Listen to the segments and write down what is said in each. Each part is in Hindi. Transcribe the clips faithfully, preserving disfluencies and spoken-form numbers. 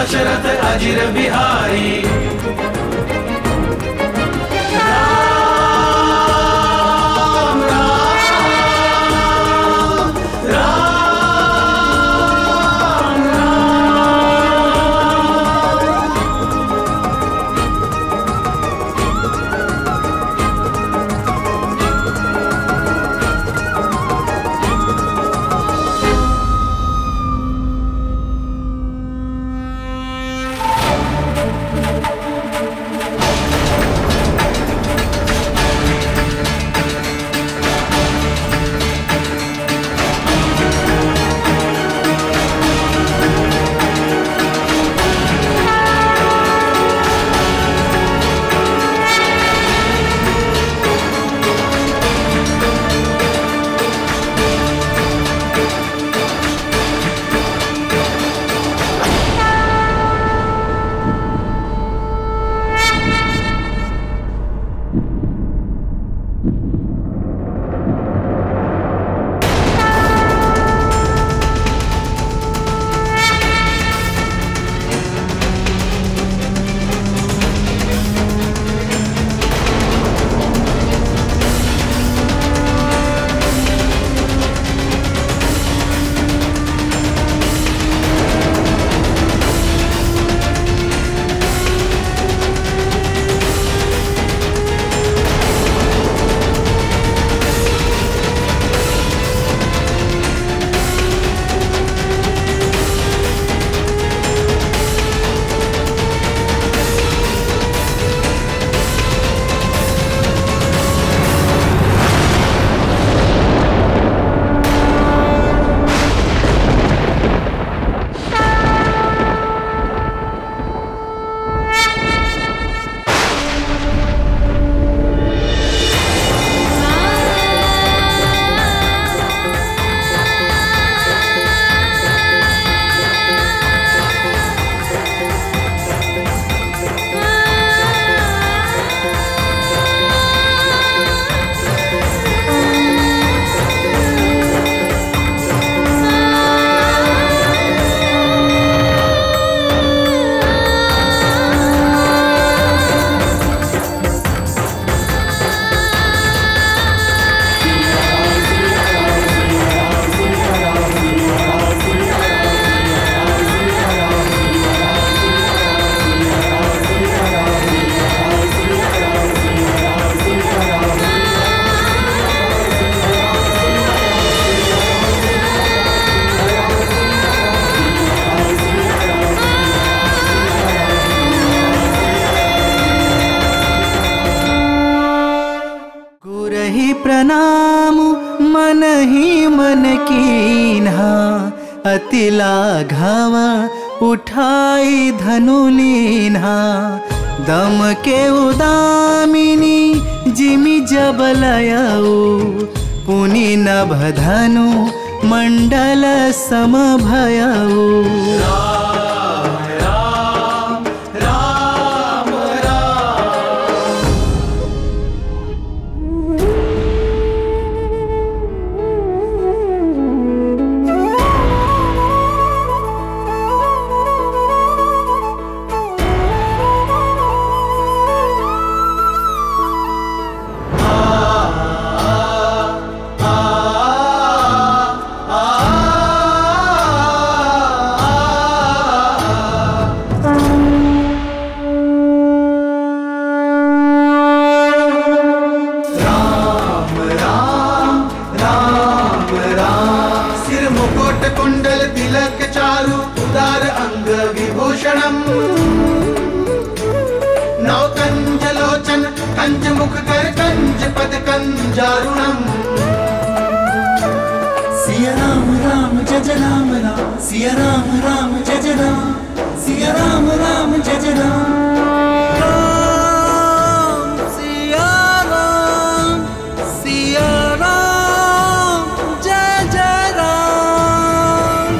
दशरथ अजिर बिहारी। प्रणाम मन ही मन कीन्हा, अति लाघवा उठाई धनु लीन्हा। दम के उदामिनी जिमि जबलयऊ, पुनि नभ धनु मंडल समभयऊ। सिया राम राम जय जय राम राम, सिया राम राम जय जय राम, सिया राम राम जय जय राम। राम सिया राम, सिया राम जय जय राम।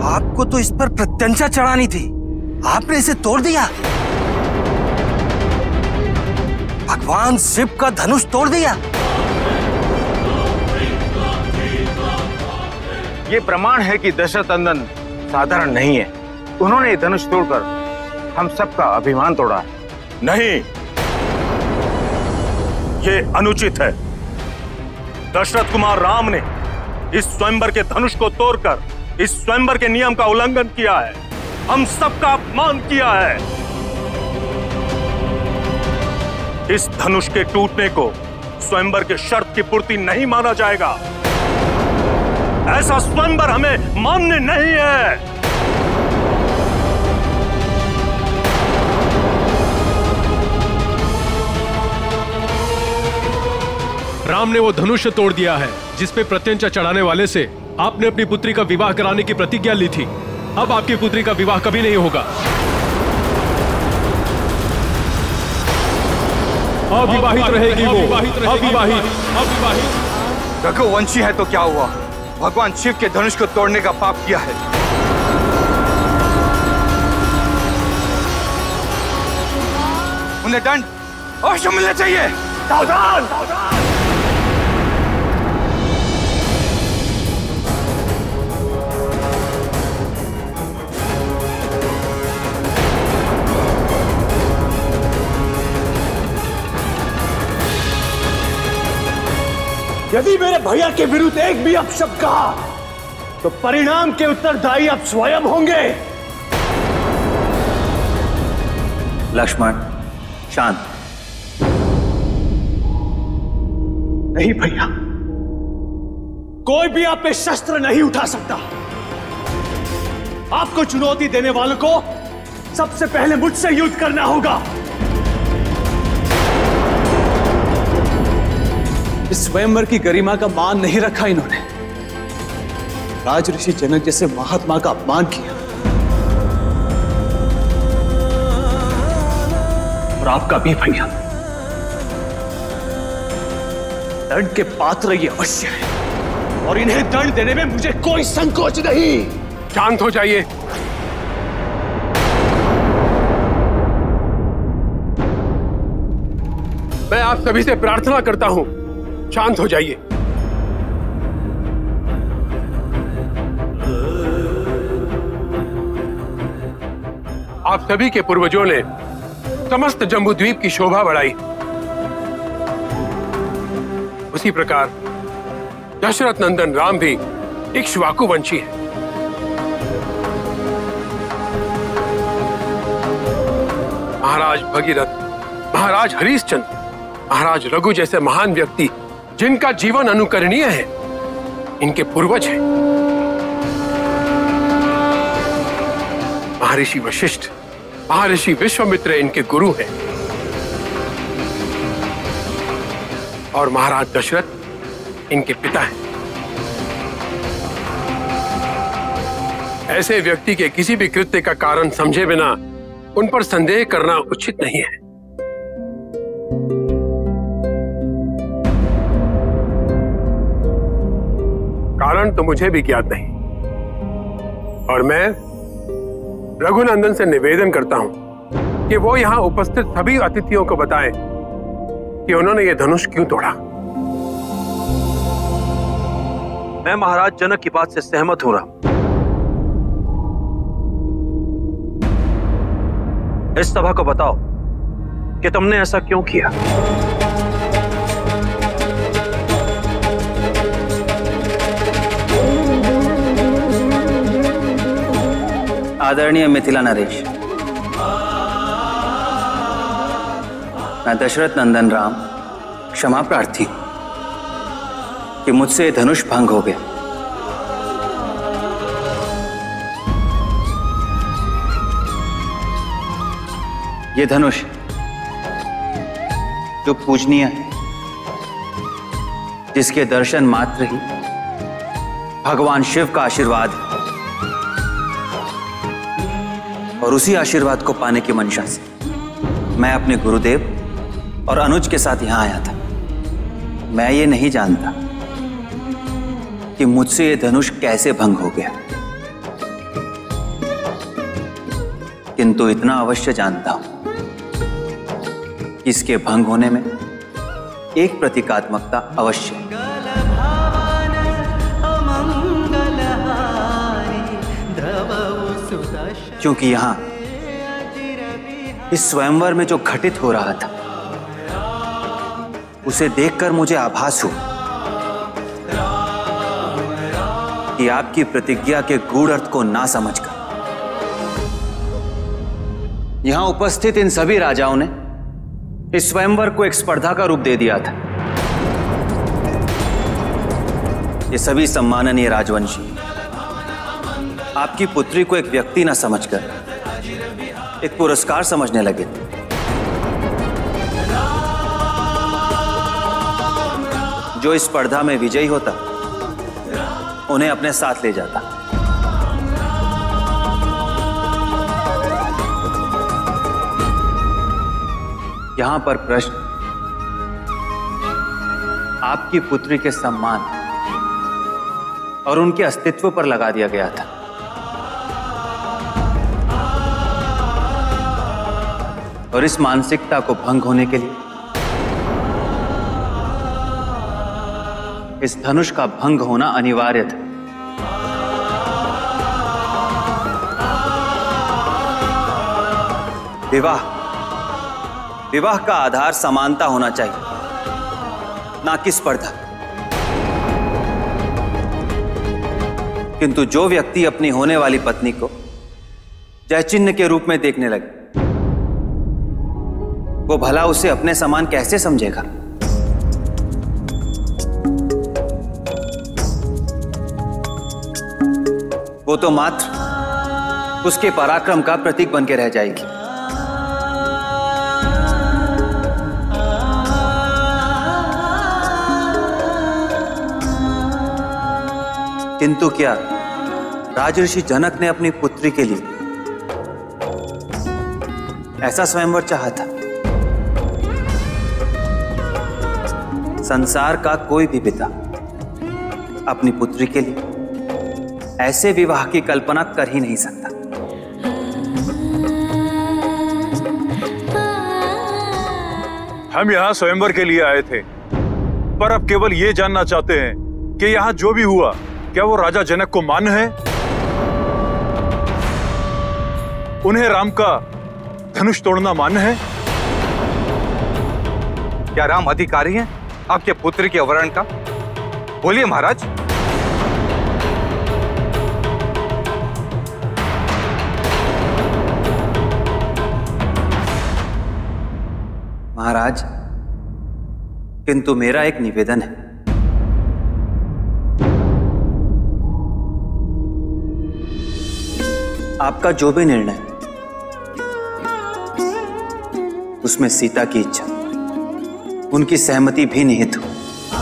आपको तो इस पर प्रत्यंचा चढ़ानी थी, आपने इसे तोड़ दिया। भगवान शिव का धनुष तोड़ दिया। ये प्रमाण है कि दशरथ नंदन साधारण नहीं है। उन्होंने ये धनुष तोड़कर हम सबका अभिमान तोड़ा है। नहीं, ये अनुचित है। दशरथ कुमार राम ने इस स्वयंवर के धनुष को तोड़कर इस स्वयंवर के नियम का उल्लंघन किया है, हम सबका अपमान किया है। इस धनुष के टूटने को स्वयंवर के शर्त की पूर्ति नहीं माना जाएगा। ऐसा स्वयंवर हमें मान्य नहीं है। राम ने वो धनुष तोड़ दिया है जिस पे प्रत्यंचा चढ़ाने वाले से आपने अपनी पुत्री का विवाह कराने की प्रतिज्ञा ली थी। अब आपकी पुत्री का विवाह कभी नहीं होगा। अविवाहित रहेगी वो, अविवाहित, अविवाहित। रघुवंशी है तो क्या हुआ, भगवान शिव के धनुष को तोड़ने का पाप किया है। उन्हें दंड अवश्य मिलना चाहिए। सावधान, सावधान। यदि मेरे भैया के विरुद्ध एक भी अपशब्द कहा तो परिणाम के उत्तरदायी आप स्वयं होंगे। लक्ष्मण शांत। नहीं भैया, कोई भी आप पे शस्त्र नहीं उठा सकता। आपको चुनौती देने वालों को सबसे पहले मुझसे युद्ध करना होगा। इस स्वयंवर की गरिमा का मान नहीं रखा इन्होंने। राज ऋषि जनक जैसे महात्मा का अपमान किया और आपका भी भैया। दंड के पात्र ये अवश्य है और इन्हें दंड देने में मुझे कोई संकोच नहीं। शांत हो जाइए। मैं आप सभी से प्रार्थना करता हूं, शांत हो जाइए। आप सभी के पूर्वजों ने समस्त जम्बूद्वीप की शोभा बढ़ाई, उसी प्रकार दशरथ नंदन राम भी इक्ष्वाकु वंशी है। महाराज भगीरथ, महाराज हरिश्चंद्र, महाराज रघु जैसे महान व्यक्ति जिनका जीवन अनुकरणीय है, इनके पूर्वज हैं। महर्षि वशिष्ठ, महर्षि विश्वामित्र इनके गुरु हैं और महाराज दशरथ इनके पिता हैं। ऐसे व्यक्ति के किसी भी कृत्य का कारण समझे बिना उन पर संदेह करना उचित नहीं है। कारण तो मुझे भी ज्ञात नहीं और मैं रघुनंदन से निवेदन करता हूं कि वो यहां उपस्थित सभी अतिथियों को बताएं कि उन्होंने ये धनुष क्यों तोड़ा। मैं महाराज जनक की बात से सहमत हो रहा। इस सभा को बताओ कि तुमने ऐसा क्यों किया। आदरणीय मिथिला नरेश, मैं दशरथ नंदन राम क्षमा प्रार्थी हूं कि मुझसे धनुष भंग हो गया। ये धनुष जो पूजनीय है, जिसके दर्शन मात्र ही भगवान शिव का आशीर्वाद है और उसी आशीर्वाद को पाने की मंशा से मैं अपने गुरुदेव और अनुज के साथ यहां आया था। मैं ये नहीं जानता कि मुझसे ये धनुष कैसे भंग हो गया। किंतु इतना अवश्य जानता हूं कि इसके भंग होने में एक प्रतीकात्मकता अवश्य है। क्योंकि यहां इस स्वयंवर में जो घटित हो रहा था उसे देखकर मुझे आभास हुआ कि आपकी प्रतिज्ञा के गूढ़ अर्थ को ना समझकर यहां उपस्थित इन सभी राजाओं ने इस स्वयंवर को एक स्पर्धा का रूप दे दिया था। ये सभी सम्माननीय राजवंशी आपकी पुत्री को एक व्यक्ति न समझकर एक पुरस्कार समझने लगे थे। जो इस स्पर्धा में विजयी होता उन्हें अपने साथ ले जाता। यहां पर प्रश्न आपकी पुत्री के सम्मान और उनके अस्तित्व पर लगा दिया गया था। और इस मानसिकता को भंग होने के लिए इस धनुष का भंग होना अनिवार्य था। विवाह विवाह का आधार समानता होना चाहिए, ना कि स्पर्धा। किंतु जो व्यक्ति अपनी होने वाली पत्नी को जयचिन्ह के रूप में देखने लगे वो भला उसे अपने समान कैसे समझेगा? वो तो मात्र उसके पराक्रम का प्रतीक बन के रह जाएगी। किंतु क्या राजऋषि जनक ने अपनी पुत्री के लिए ऐसा स्वयंवर चाहा था? संसार का कोई भी पिता अपनी पुत्री के लिए ऐसे विवाह की कल्पना कर ही नहीं सकता। हम यहाँ स्वयंवर के लिए आए थे, पर अब केवल ये जानना चाहते हैं कि यहाँ जो भी हुआ क्या वो राजा जनक को मान्य है? उन्हें राम का धनुष तोड़ना मान्य है? क्या राम अधिकारी हैं आपके पुत्र के अवरण का? बोलिए महाराज। महाराज, किंतु मेरा एक निवेदन है। आपका जो भी निर्णय उसमें सीता की इच्छा, उनकी सहमति भी निहित हो।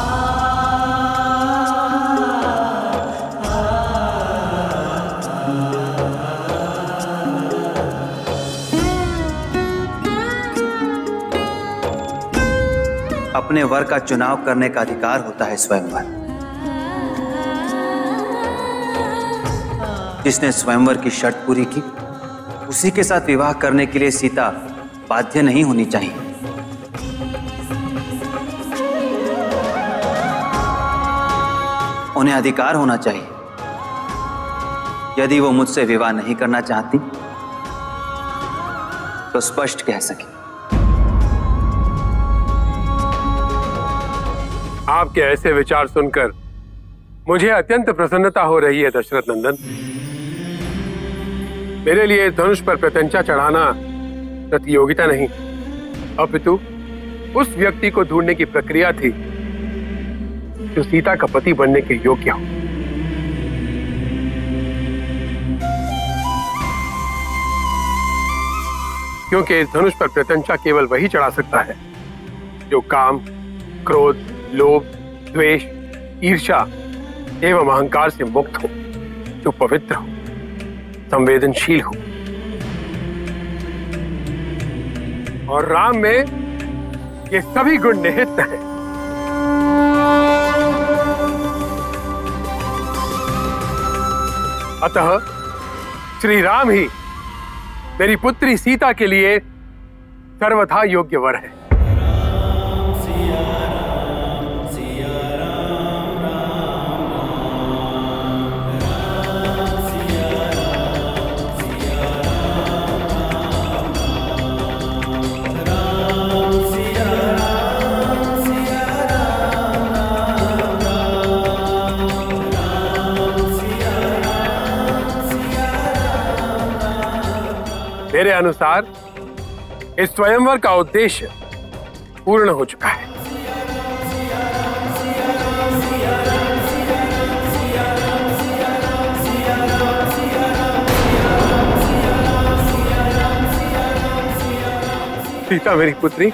अपने वर का चुनाव करने का अधिकार होता है स्वयंवर। जिसने स्वयंवर की शर्त पूरी की उसी के साथ विवाह करने के लिए सीता बाध्य नहीं होनी चाहिए। उन्हें अधिकार होना चाहिए, यदि वो मुझसे विवाह नहीं करना चाहती तो स्पष्ट कह सके। आपके ऐसे विचार सुनकर मुझे अत्यंत प्रसन्नता हो रही है दशरथ नंदन। मेरे लिए धनुष पर प्रत्यंचा चढ़ाना प्रतियोगिता नहीं, अपितु उस व्यक्ति को ढूंढने की प्रक्रिया थी जो सीता का पति बनने के योग्य हो। क्योंकि इस धनुष पर प्रत्यंचा केवल वही चढ़ा सकता है जो काम, क्रोध, लोभ, द्वेष, ईर्ष्या एवं अहंकार से मुक्त हो, जो पवित्र हो, संवेदनशील हो। और राम में ये सभी गुण निहित हैं। अतः श्री राम ही मेरी पुत्री सीता के लिए सर्वथा योग्य वर है। मेरे अनुसार इस स्वयंवर का उद्देश्य पूर्ण हो चुका है। सीता मेरी पुत्री,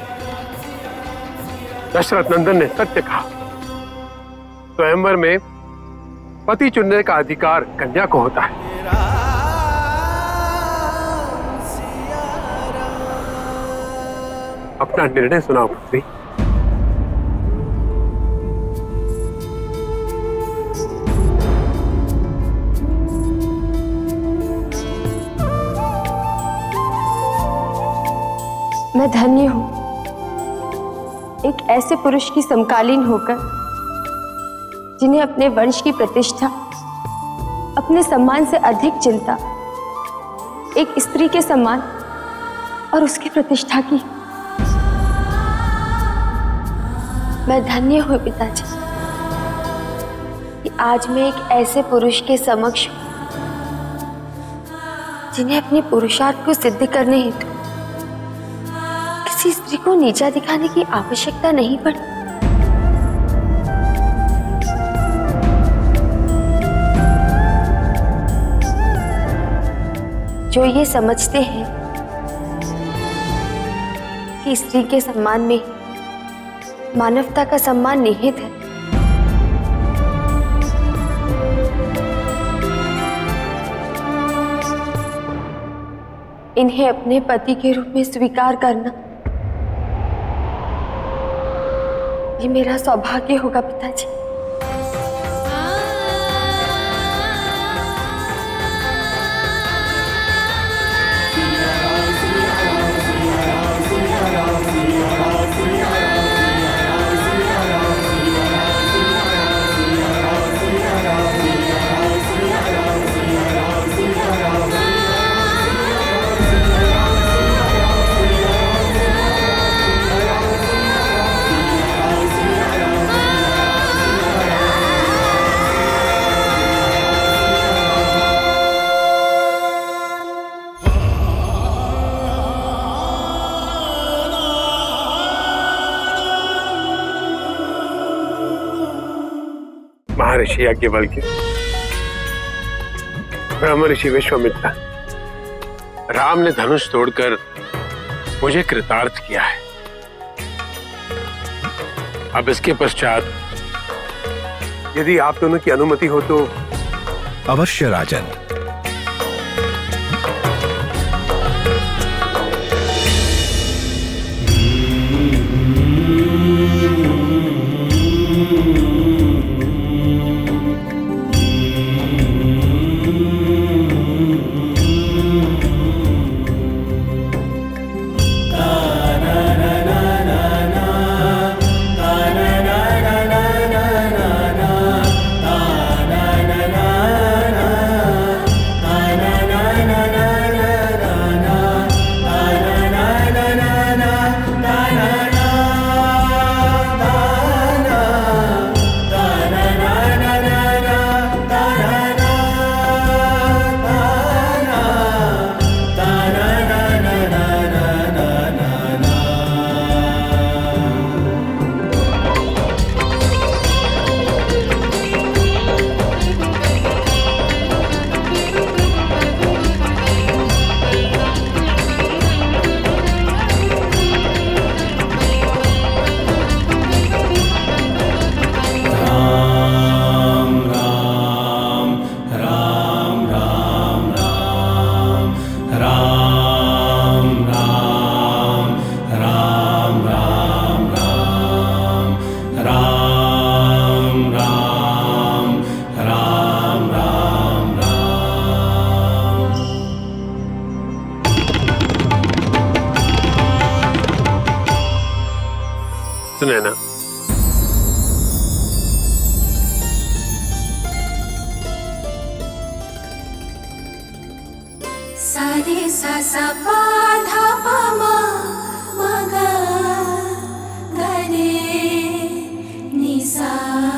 दशरथ नंदन ने सत्य कहा। स्वयंवर में पति चुनने का अधिकार कन्या को होता है। अपना निर्णय सुनाओ पुत्री। मैं धन्य हूं एक ऐसे पुरुष की समकालीन होकर जिन्हें अपने वंश की प्रतिष्ठा, अपने सम्मान से अधिक चिंता एक स्त्री के सम्मान और उसकी प्रतिष्ठा की। मैं धन्य हूँ पिताजी कि आज मैं एक ऐसे पुरुष के समक्ष हूँ जिन्हें अपने पुरुषार्थ को सिद्ध करने हेतु किसी स्त्री को नीचा दिखाने की आवश्यकता नहीं पड़ी। जो ये समझते हैं कि स्त्री के सम्मान में मानवता का सम्मान निहित है, इन्हें अपने पति के रूप में स्वीकार करना ये मेरा सौभाग्य होगा पिताजी। महर्षि याज्ञवल्क्य, ब्रह्म ऋषि विश्वामित्र, राम ने धनुष तोड़कर मुझे कृतार्थ किया है। अब इसके पश्चात यदि आप दोनों की अनुमति हो तो। अवश्य राजन। सुनैना, सा रे सा सा पा धा पा मा मा गा गा रे नि सा।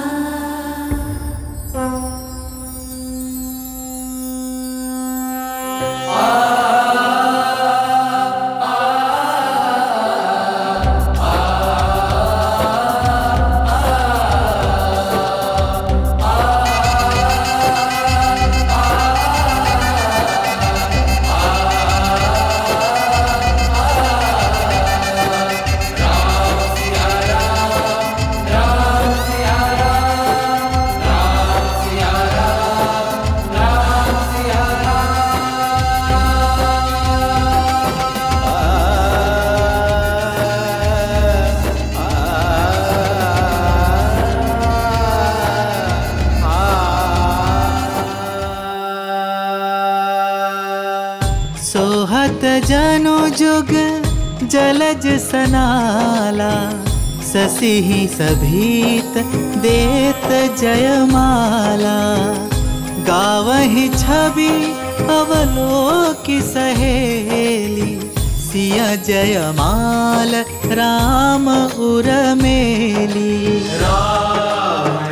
सोहत जनु जुग जलज सनाला, ससिहि सभीत देत जयमाला। गावहि छवि अवलोकि सहेली, सिया जयमाल राम उर्मेली। राम